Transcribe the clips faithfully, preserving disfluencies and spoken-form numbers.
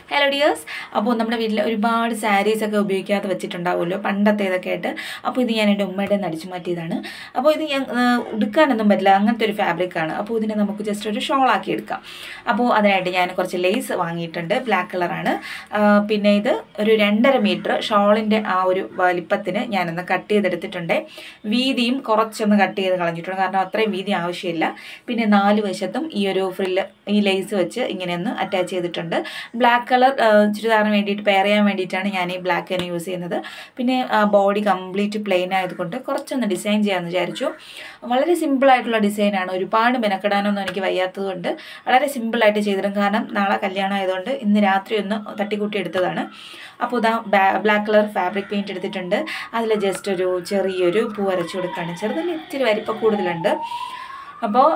Hello dears. അപ്പോൾ നമ്മുടെ വീട്ടിൽ ഒരുപാട് സാരീസ് ഒക്കെ ഉപയോഗിക്കാതെ വെച്ചിട്ടുണ്ടാവുമല്ലോ പണ്ടത്തേതൊക്കെ ആയിട്ട്. അപ്പോൾ ഇത് ഞാൻ എൻ്റെ ഉമ്മയുടെ നടിച്ചു മാറ്റിയതാണ്. അപ്പോൾ ഇത് ഞാൻ ഉടുക്കാനൊന്നും പറ്റില്ല, അങ്ങനത്തെ ഒരു ഫാബ്രിക് ആണ്. അപ്പോൾ ഇതിനെ നമുക്ക് ജസ്റ്റ് ഒരു ഷോൾ ആക്കി എടുക്കാം. അപ്പോൾ അതിനായിട്ട് ഞാൻ കുറച്ച് ലേസ് വാങ്ങിയിട്ടുണ്ട്, ബ്ലാക്ക് കളറാണ്. പിന്നെ ഇത് ഒരു രണ്ടര മീറ്റർ ഷോളിൻ്റെ ആ ഒരു വലിപ്പത്തിന് ഞാനൊന്ന് കട്ട് ചെയ്തെടുത്തിട്ടുണ്ട്. വീതിയും കുറച്ചൊന്ന് കട്ട് ചെയ്ത് കളഞ്ഞിട്ടുണ്ട്, കാരണം അത്രയും വീതി ആവശ്യമില്ല. പിന്നെ നാല് വശത്തും ഈ ഒരു ഫ്രില്ല് ഈ ലേസ് വെച്ച് ഇങ്ങനെയൊന്ന് അറ്റാച്ച് ചെയ്തിട്ടുണ്ട്. ബ്ലാക്ക് കളർ ചുരിദാറിന് വേണ്ടിയിട്ട് പെയർ ചെയ്യാൻ വേണ്ടിയിട്ടാണ് ഞാൻ ഈ ബ്ലാക്ക് തന്നെ യൂസ് ചെയ്യുന്നത്. പിന്നെ ബോഡി കംപ്ലീറ്റ് പ്ലെയിൻ ആയതുകൊണ്ട് കുറച്ചൊന്ന് ഡിസൈൻ ചെയ്യാമെന്ന് വിചാരിച്ചു. വളരെ സിമ്പിളായിട്ടുള്ള ഡിസൈനാണ്, ഒരുപാട് മെനക്കെടാനൊന്നും എനിക്ക് വയ്യാത്തതുകൊണ്ട് വളരെ സിമ്പിളായിട്ട് ചെയ്തിടും. കാരണം നാളെ കല്യാണം ആയതുകൊണ്ട് ഇന്ന് രാത്രി ഒന്ന് തട്ടിക്കൂട്ടി എടുത്തതാണ്. അപ്പോൾ ഇതാ ബ്ലാക്ക് കളർ ഫാബ്രിക് പെയിൻറ്റ് എടുത്തിട്ടുണ്ട്. അതിൽ ജസ്റ്റ് ഒരു ചെറിയൊരു പൂ വരച്ചു കൊടുക്കുകയാണ്. ചെറുതന്നെ ഇത്തിരി വലിപ്പം കൂടുതലുണ്ട്. അപ്പോൾ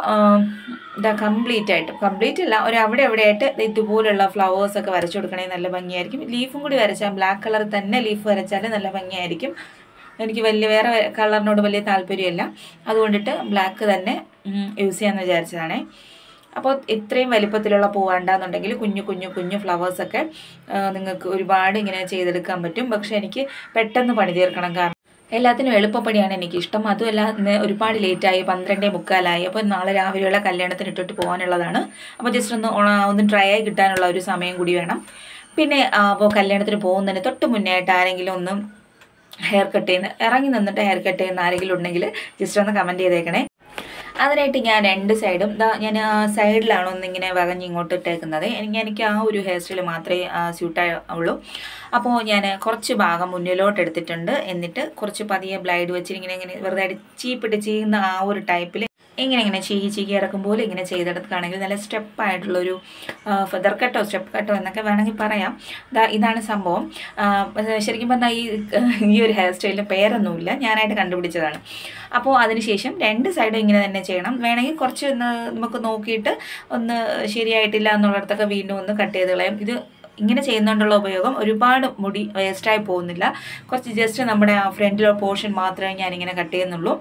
ഇതാ കംപ്ലീറ്റ് ആയിട്ട് കംപ്ലീറ്റ് അല്ല, ഒരു അവിടെ എവിടെയായിട്ട് ഇതുപോലുള്ള ഫ്ലവേഴ്സൊക്കെ വരച്ചു കൊടുക്കണമെങ്കിൽ നല്ല ഭംഗിയായിരിക്കും. ലീഫും കൂടി വരച്ചാൽ, ബ്ലാക്ക് കളർ തന്നെ ലീഫ് വരച്ചാൽ നല്ല ഭംഗിയായിരിക്കും. എനിക്ക് വലിയ വേറെ കളറിനോട് വലിയ താല്പര്യമില്ല, അതുകൊണ്ടിട്ട് ബ്ലാക്ക് തന്നെ യൂസ് ചെയ്യാമെന്ന് വിചാരിച്ചതാണേ. അപ്പോൾ ഇത്രയും വലിപ്പത്തിലുള്ള പൂ വേണ്ടാന്നുണ്ടെങ്കിൽ കുഞ്ഞു കുഞ്ഞു കുഞ്ഞു ഫ്ലവേഴ്സൊക്കെ നിങ്ങൾക്ക് ഒരുപാട് ഇങ്ങനെ ചെയ്തെടുക്കാൻ പറ്റും. പക്ഷേ എനിക്ക് പെട്ടെന്ന് പണി തീർക്കണം, കാരണം എല്ലാത്തിനും എളുപ്പപ്പണിയാണ് എനിക്കിഷ്ടം. അതുമല്ല ഇന്ന് ഒരുപാട് ലേറ്റായി, പന്ത്രണ്ടേ മുക്കാലായി. അപ്പോൾ നാളെ രാവിലെയുള്ള കല്യാണത്തിന് ഇട്ടിട്ട് പോകാനുള്ളതാണ്. അപ്പോൾ ജസ്റ്റ് ഒന്ന് ഒന്ന് ഡ്രൈ ആയി കിട്ടാനുള്ള ഒരു സമയം കൂടി വേണം. പിന്നെ അപ്പോൾ കല്യാണത്തിന് പോകുന്നതിന് തൊട്ട് മുന്നേ ആയിട്ട് ആരെങ്കിലും ഒന്ന് ഹെയർ കട്ട് ചെയ്യുന്ന ഇറങ്ങി നിന്നിട്ട് ഹെയർ കട്ട് ചെയ്യുന്ന ആരെങ്കിലും ഉണ്ടെങ്കിൽ ജസ്റ്റ് ഒന്ന് കമൻറ്റ് ചെയ്തേക്കണേ. അതിനായിട്ട് ഞാൻ രണ്ട് സൈഡും ഇതാ ഞാൻ സൈഡിലാണ് ഒന്നിങ്ങനെ വകഞ്ഞ് ഇങ്ങോട്ട് ഇട്ടേക്കുന്നത്. എനിക്ക് എനിക്ക് ആ ഒരു ഹെയർ സ്റ്റൈൽ മാത്രമേ സ്യൂട്ടായുള്ളൂ. അപ്പോൾ ഞാൻ കുറച്ച് ഭാഗം മുന്നിലോട്ട് എടുത്തിട്ടുണ്ട്. എന്നിട്ട് കുറച്ച് പതിയെ ബ്ലൈഡ് വെച്ച് ഇങ്ങനെ ഇങ്ങനെ വെറുതെ ചീപ്പിട്ട് ചെയ്യുന്ന ആ ഒരു ടൈപ്പിൽ ഇങ്ങനെ ഇങ്ങനെ ചീകി ചീകി ഇറക്കുമ്പോൾ ഇങ്ങനെ ചെയ്തെടുക്കുകയാണെങ്കിൽ നല്ല സ്റ്റെപ്പായിട്ടുള്ളൊരു ഫെദർ കട്ടോ സ്റ്റെപ്പ് കട്ടോ എന്നൊക്കെ വേണമെങ്കിൽ പറയാം. ഇതാ ഇതാണ് സംഭവം. ശരിക്കും പറഞ്ഞാൽ ഈ ഈ ഒരു ഹെയർ സ്റ്റൈലിന് പേരൊന്നുമില്ല, ഞാനായിട്ട് കണ്ടുപിടിച്ചതാണ്. അപ്പോൾ അതിനുശേഷം രണ്ട് സൈഡും ഇങ്ങനെ തന്നെ ചെയ്യണം. വേണമെങ്കിൽ കുറച്ച് ഒന്ന് നമുക്ക് നോക്കിയിട്ട് ഒന്ന് ശരിയായിട്ടില്ല എന്നുള്ളിടത്തൊക്കെ വീണ്ടും ഒന്ന് കട്ട് ചെയ്ത് കളയാം. ഇത് ഇങ്ങനെ ചെയ്യുന്നതുകൊണ്ടുള്ള ഉപയോഗം ഒരുപാട് മുടി വേസ്റ്റായി പോകുന്നില്ല. കുറച്ച് ജസ്റ്റ് നമ്മുടെ ആ ഫ്രണ്ടിലുള്ള പോർഷൻ മാത്രമേ ഞാനിങ്ങനെ കട്ട് ചെയ്യുന്നുള്ളൂ.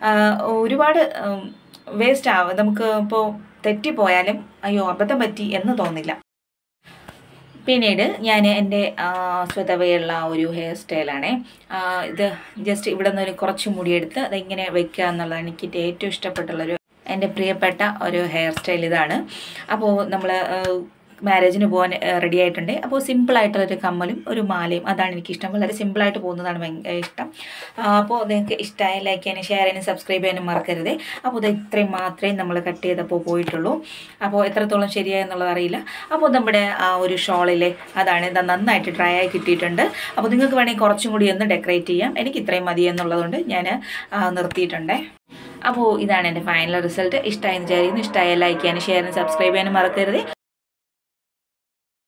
ഒരുപാട് വേസ്റ്റ് ആവും, നമുക്ക് ഇപ്പോൾ തെറ്റിപ്പോയാലും അയ്യോ അബദ്ധം പറ്റി എന്ന് തോന്നില്ല. പിന്നീട് ഞാൻ എൻ്റെ സ്വതവേയുള്ള ഒരു ഹെയർ സ്റ്റൈലാണ് ഇത്. ജസ്റ്റ് ഇവിടെ നിന്ന് ഒരു കുറച്ച് മുടിയെടുത്ത് അതിങ്ങനെ വയ്ക്കുക എന്നുള്ളതാണ് എനിക്ക് ഏറ്റവും ഇഷ്ടപ്പെട്ടുള്ളൊരു എൻ്റെ പ്രിയപ്പെട്ട ഒരു ഹെയർ സ്റ്റൈൽ ഇതാണ്. അപ്പോൾ നമ്മൾ മാരേജിന് പോകാൻ റെഡി ആയിട്ടുണ്ട്. അപ്പോൾ സിമ്പിളായിട്ടുള്ളൊരു കമ്മലും ഒരു മാലയും, അതാണ് എനിക്കിഷ്ടം. വളരെ സിമ്പിളായിട്ട് പോകുന്നതാണ് ഭയങ്കര ഇഷ്ടം. അപ്പോൾ നിങ്ങൾക്ക് ഇഷ്ടമായ ലൈക്ക് ചെയ്യാനും ഷെയർ ചെയ്യാനും സബ്സ്ക്രൈബ് ചെയ്യാനും മറക്കരുത്. അപ്പോൾ ഇത് ഇത്രയും മാത്രമേ നമ്മൾ കട്ട് ചെയ്തപ്പോൾ പോയിട്ടുള്ളൂ. അപ്പോൾ എത്രത്തോളം ശരിയായെന്നുള്ളത് അറിയില്ല. അപ്പോൾ നമ്മുടെ ആ ഒരു ഷോളിലെ അതാണ് ഇത് നന്നായിട്ട് ഡ്രൈ ആയി കിട്ടിയിട്ടുണ്ട്. അപ്പോൾ നിങ്ങൾക്ക് വേണമെങ്കിൽ കുറച്ചും കൂടി ഒന്ന് ഡെക്കറേറ്റ് ചെയ്യാം. എനിക്ക് ഇത്രയും മതി എന്നുള്ളതുകൊണ്ട് ഞാൻ നിർത്തിയിട്ടുണ്ട്. അപ്പോൾ ഇതാണ് എൻ്റെ ഫൈനൽ റിസൾട്ട്. ഇഷ്ടമായെന്ന് വിചാരിക്കുന്നു. ഇഷ്ടമായ ലൈക്ക് ചെയ്യാനും ഷെയർ ചെയ്യാനും സബ്സ്ക്രൈബ് ചെയ്യാനും മറക്കരുത്.